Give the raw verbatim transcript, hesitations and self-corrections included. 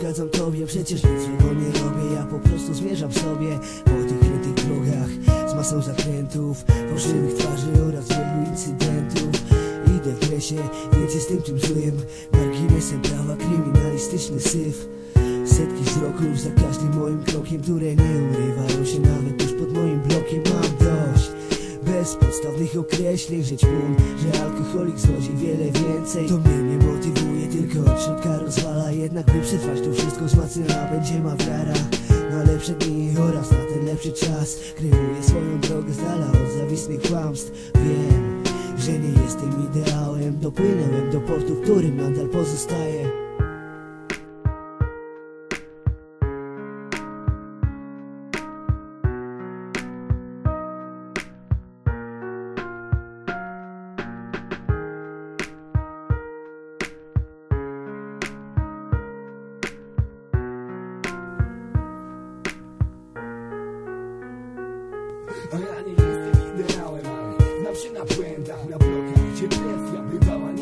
przeszkadzam tobie, przecież nic złego nie robię. Ja po prostu zmierzam sobie po tych krętych drogach z masą zakrętów, fałszywych twarzy oraz wielu incydentów. Idę w dresie, więc jestem tym złym marginesem prawa, kryminalistyczny syf. Setki wzroków za każdym moim krokiem, które nie urywają się nawet tuż pod moim blokiem. Mam dość bezpodstawnych określeń, że ćpun, że alkoholik zwodzi wiele więcej. To mnie nie motywuje, tylko od środka rozwala. Jednak by przetrwać to wszystko wzmacniała będzie ma wiara na lepsze dni oraz na ten lepszy czas. Kryłuję swoją drogę z dala od zawistnych kłamstw. Wiem, że nie jestem ideałem. Dopłynąłem do portu, w którym nadal pozostaję. A ja nie jestem ideałem, ale znam się na błędach, na blokach, gdzie presja bywała